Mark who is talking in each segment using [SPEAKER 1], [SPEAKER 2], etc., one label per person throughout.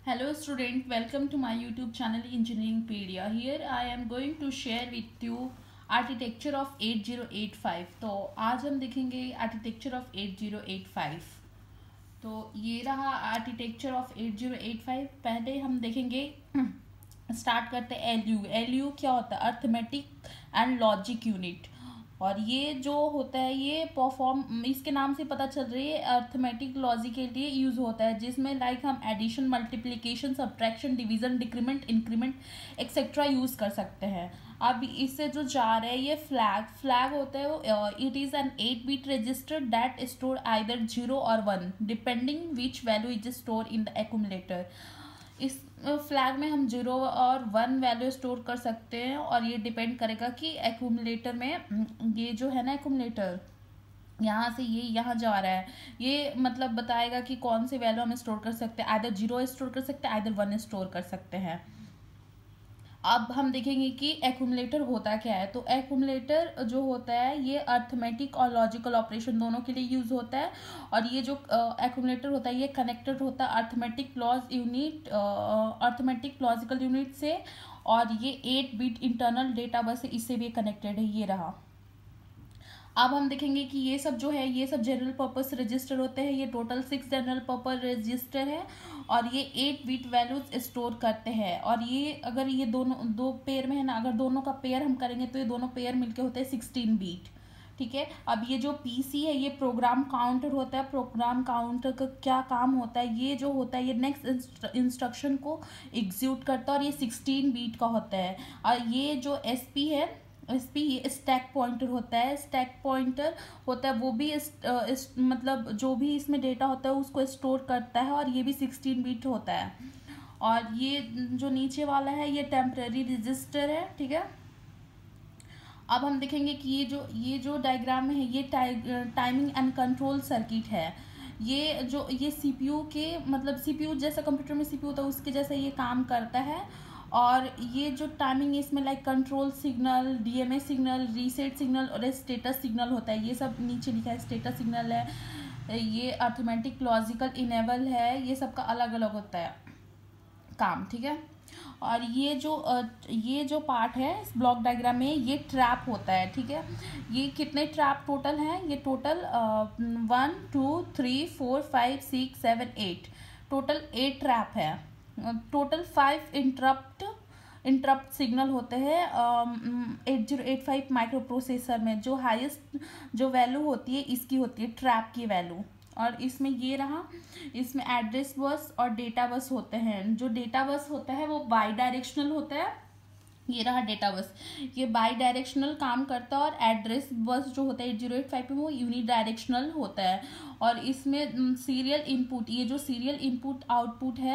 [SPEAKER 1] Hello student, welcome to my YouTube channel Engineeringpedia. Here I am going to share with you architecture of 8085। तो आज हम देखेंगे architecture of 8085। तो ये रहा आर्किटेक्चर ऑफ 8085। पहले हम देखेंगे, स्टार्ट करते हैं एलयू। एलयू क्या होता है? Arithmetic and logic unit. और ये जो होता है ये परफॉर्म, इसके नाम से पता चल रही है, अर्थमेटिक लॉजिक के लिए यूज़ होता है, जिसमें लाइक हम addition, multiplication, subtraction, division, decrement, increment etcetera use कर सकते हैं। अब इससे जो जा रहा है ये फ्लैग होता है वो, it is an 8-bit register that store either 0 और 1 depending which value is store in the accumulator. इस फ्लैग में हम 0 और 1 वैल्यू स्टोर कर सकते हैं, और ये डिपेंड करेगा कि एक्यूमुलेटर में ये जो है ना, एक्यूमुलेटर यहाँ से ये यहाँ जा रहा है, ये मतलब बताएगा कि कौन से वैल्यू हम स्टोर कर सकते हैं। आइदर 0 स्टोर कर सकते हैं, आइदर 1 स्टोर कर सकते हैं। अब हम देखेंगे कि एक्यूमुलेटर होता क्या है। तो एक्यूमुलेटर जो होता है ये अर्थमेटिक और लॉजिकल ऑपरेशन दोनों के लिए यूज़ होता है। और ये जो एक्यूमुलेटर होता है ये कनेक्टेड होता है अर्थमेटिक लॉजिकल यूनिट से, और ये 8-bit इंटरनल डेटा बस इससे भी कनेक्टेड है। ये रहा। अब हम देखेंगे कि ये सब जो है ये सब जनरल पर्पस रजिस्टर होते हैं। ये टोटल 6 जनरल पर्पस रजिस्टर है, और ये 8-bit वैल्यूज स्टोर करते हैं। और ये अगर ये दोनों दो पेयर में है ना, अगर दोनों का पेयर हम करेंगे तो ये दोनों पेयर मिलके होते हैं 16-bit। ठीक है। अब ये जो पीसी है ये प्रोग्राम काउंटर होता है। प्रोग्राम काउंटर का क्या काम होता है? ये जो होता है ये नेक्स्ट इंस्ट्रक्शन को एग्जीक्यूट करता है, और ये 16-bit का होता है। और ये जो एसपी है, एसपी ये स्टैक पॉइंटर होता है। स्टैक पॉइंटर होता है वो भी मतलब जो भी इसमें डेटा होता है उसको स्टोर करता है, और ये भी 16-bit होता है। और ये जो नीचे वाला है ये टेम्पररी रजिस्टर है। ठीक है। अब हम देखेंगे कि ये जो डायग्राम में है ये टाइमिंग एंड कंट्रोल सर्किट है। ये सीपीयू के मतलब सीपीयू जैसा कंप्यूटर में सीपीयू होता है उसके जैसा ये काम करता है। और ये जो टाइमिंग इसमें like control signal, DMA signal, reset signal और स्टेटस सिग्नल होता है। ये सब नीचे लिखा है। स्टेटस सिग्नल है, ये अर्थमेटिक लॉजिकल इनेबल है, ये सबका अलग अलग होता है काम। ठीक है। और ये जो पार्ट है इस ब्लॉक डायग्राम में ये ट्रैप होता है। ठीक है। ये कितने ट्रैप टोटल हैं? ये टोटल 1 2 3 4 5 6 7 8 टोटल 8 ट्रैप है। टोटल 5 इंटरप्ट सिग्नल होते हैं 8085 माइक्रो प्रोसेसर में। जो हाईएस्ट जो वैल्यू होती है इसकी होती है ट्रैप की वैल्यू। और इसमें ये रहा, इसमें एड्रेस बस और डेटा बस होते हैं। जो डेटा बस होता है वो बाई डायरेक्शनल होता है। ये रहा डेटा बस, ये बाई डायरेक्शनल काम करता है। और एड्रेस बस जो होता है 8085 में वो यूनी डायरेक्शनल होता है। और इसमें सीरियल इनपुट, ये जो सीरियल इनपुट आउटपुट है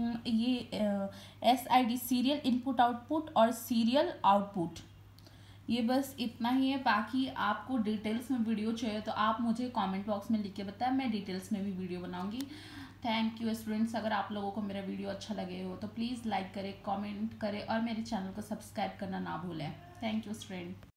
[SPEAKER 1] ये SID सीरियल इनपुट आउटपुट और सीरियल आउटपुट, ये बस इतना ही है। बाकी आपको डिटेल्स में वीडियो चाहिए तो आप मुझे कमेंट बॉक्स में लिख के बताएं, मैं डिटेल्स में भी वीडियो बनाऊंगी। Thank you students. अगर आप लोगों को मेरा वीडियो अच्छा लगे हो तो प्लीज़ लाइक करें, कमेंट करें और मेरे चैनल को सब्सक्राइब करना ना भूलें। Thank you student.